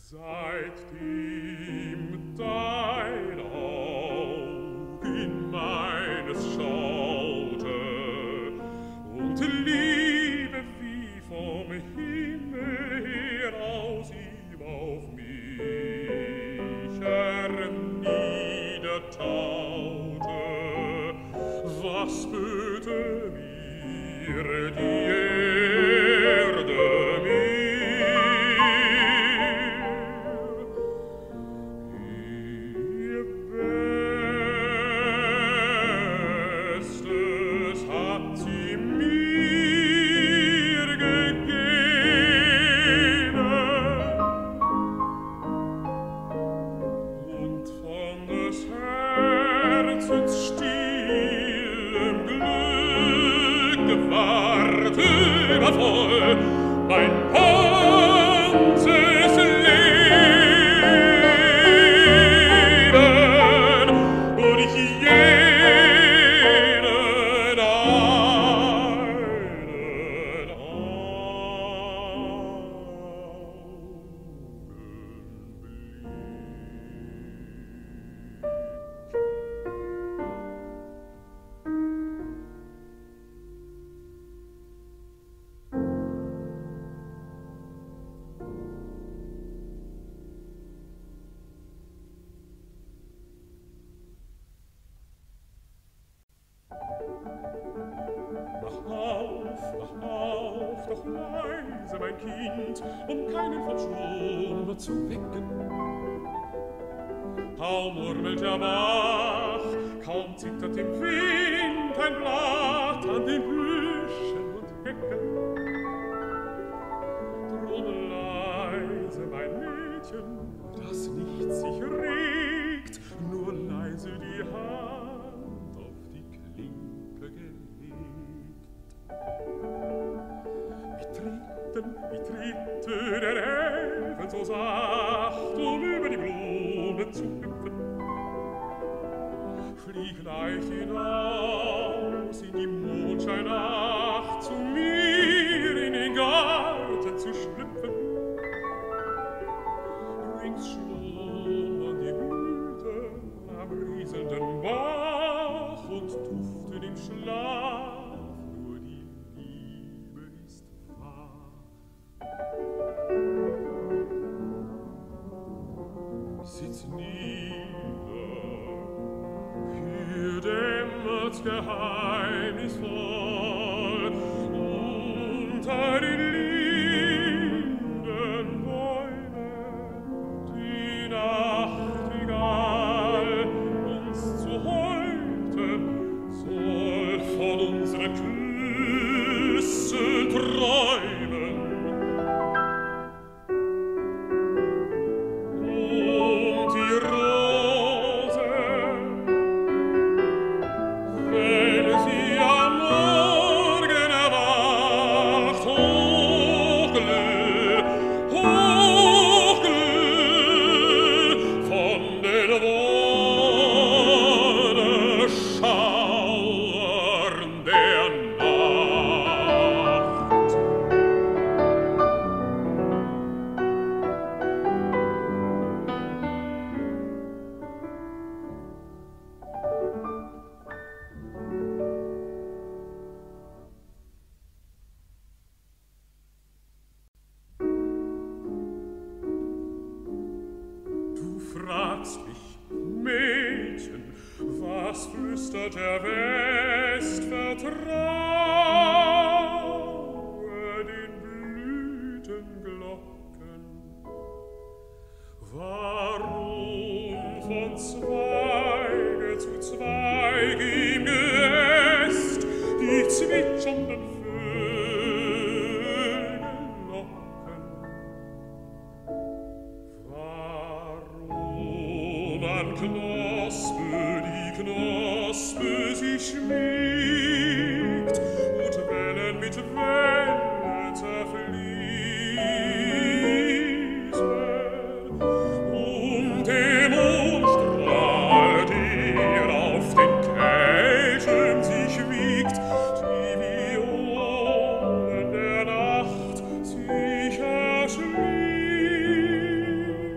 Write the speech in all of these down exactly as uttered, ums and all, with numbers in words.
Seitdem dein Aug in meines schaute und Liebe wie vom Himmel heraus ihm auf mich herniedertaute, was böte mir die Erde mir? Bestes hat sie mir gegeben, und von des Herzens stillem Glück gewahrt übervoll mein ganzes Leben, und ich jenen einen Mach auf, mach auf, doch leise, mein Kind, um keinen vom Schlummer zu wecken. Kaum murmelt der Bach, kaum zittert im Wind ein Blatt an den Büschen und Hecken. Drum leise, mein Mädchen, dass nichts sich regt, nur leise die Hand auf die Klimpe gelegt. Wie treten, wie trete der Elfen so sacht, um über die Blume zu hüpfen. Flieg gleich hinaus in die Mondscheinnacht, zu mir in den Garten zu schlüpfen. Rings schlummern die Blüten am rieselnden Bach und duften im Schlaf, nur die Liebe ist wahr. Sitz nieder, hier dämmert's geheimnisvoll unter den Lindenbäumen, die Nachtigall uns zu heute soll von unseren Küssen träumen. Und die Rose, wenn sie am Morgen erwacht, hochglüh, hochglüh, von den Wonneschauern der Nacht. Du fragst mich, Mädchen, was flüstert der West? Vertraue den Blütenglocken. Warum von Zweige zu Zweig im Geäst die zwitschernden Vögel locken? Warum an Knospe die Knospe sich schmiegt und Wellen mit Wellen zerfließen, und dem Mondstrahl, der auf den Kelchen sich wiegt, die Violen der Nacht sich erschließen.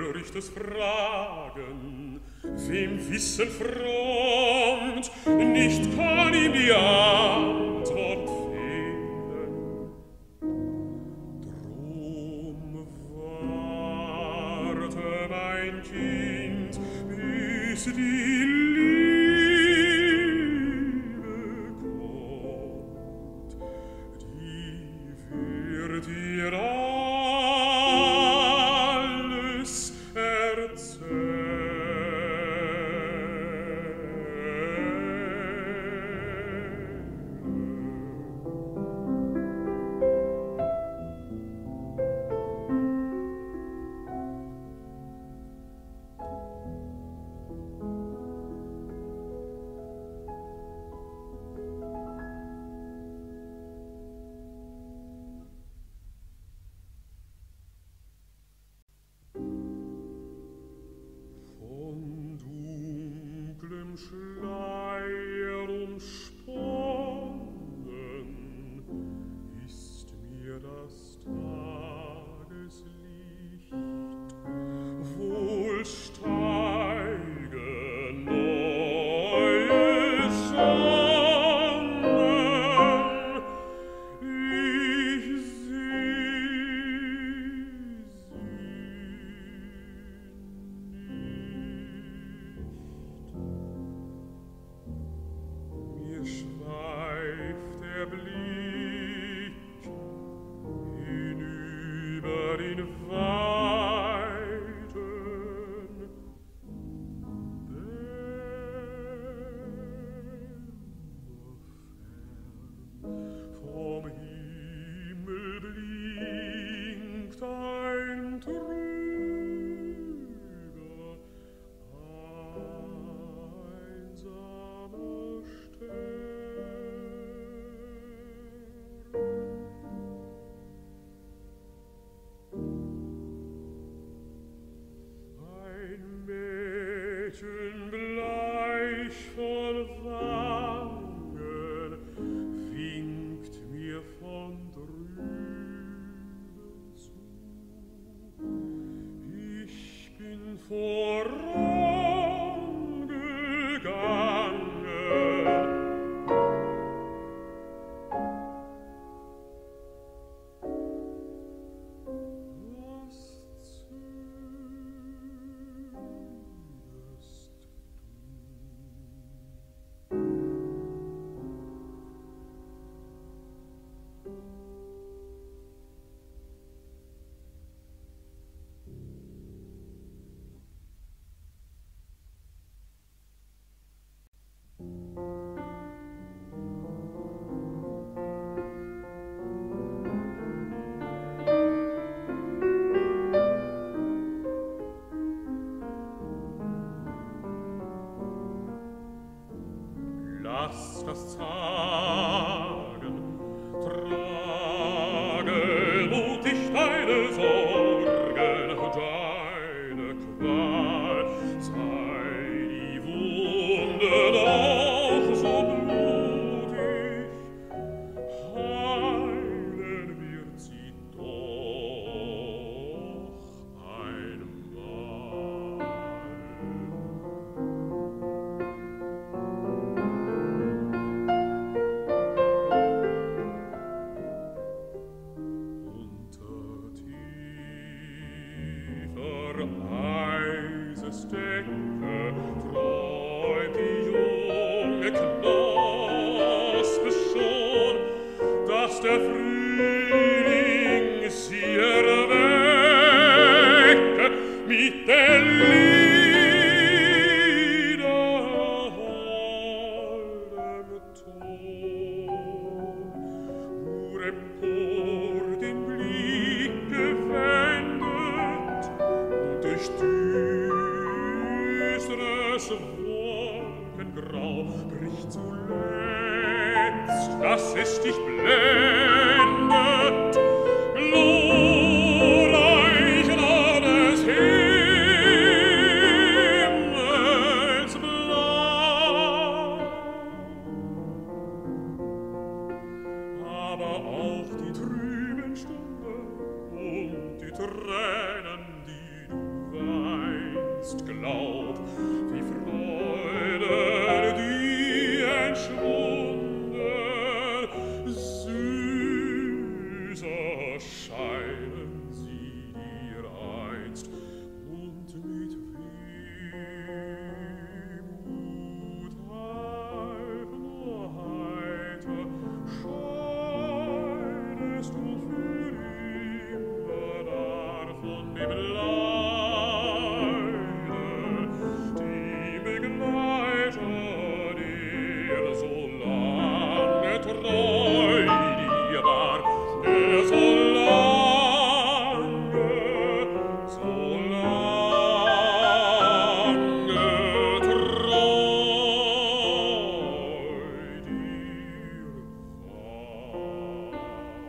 törichtes Fragen, wem Wissen frommt, nicht kann ihm die Antwort fehlen. Drum warte, mein Kind, bis die Liebe kommt, die wird dir alles Schleier umsponnen, ist mir das Tageslicht, wohl steigen neue Sonnen, ich seh schweift der Blick hinüber den weiten Dämmerfern. Vom Himmel blinkt ein trüber, einsamer Mädchen bleich von Wangen winkt mir von drüben zu. Ich bin vorangegangen, was lass das Zagen tragen mutig deine Sorgen, deine Qual, sei die Wunde noch so blutig, heilen wird sie doch einmal. Eisesdecke träumt die junge Knospe schon, dass der Frühling sie erwecke mit der Lieder holdem Ton. Nur empor den Blick gewendet und durch düsteres Wolkengrau bricht zuletzt, dass es dich blendet, glorreich des Himmels blau. Aber auch die trüben Stunden und die Tränen, die du jetzt glaub, wie Freude die entschwunden, süßer scheinen sie dir einst, und mit Wehmut halb nur heiter scheinest du für immer dar von dem Leide, die Begleiter dir so lange treu dir war, der so lange, so lange treu dir war.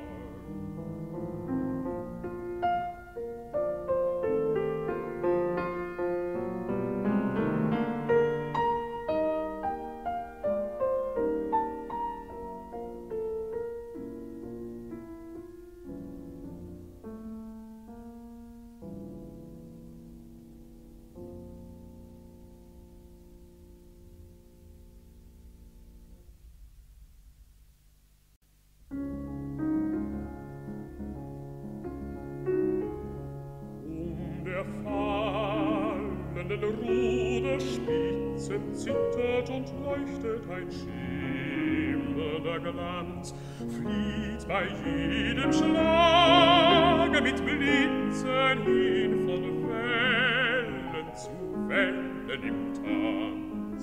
Um der fallenden Ruderspitze zittert und leuchtet ein schimmernder Glanz, flieht bei jedem Schlage mit Blitzen hin von Wellen zu Wellen im Tanz.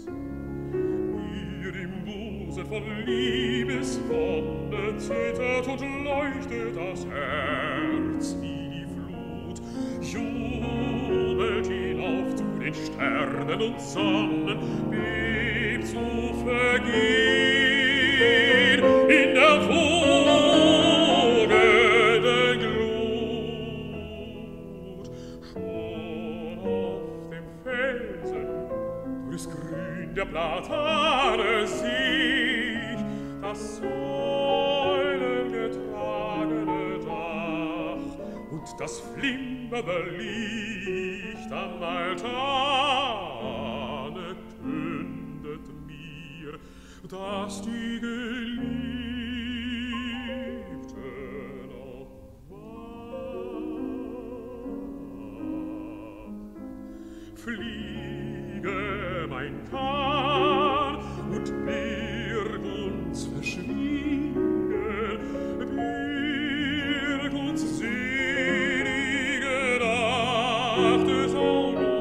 Ihr im Busen von Liebeswonne zittert und leuchtet das Herz wie die Flut, jubelt hinauf zu den Sternen und Sonnen, bebt zu vergehen in der wogenden Glut. Schon auf dem Felsen durchs Grün der Platane sich das säulengetragene Dach und das flimmernde Licht am Altane kündet mir, dass die Geliebte noch wacht. Fliege, mein Kahn, und birg uns verschwiegen, birg uns selige Nacht des Augen.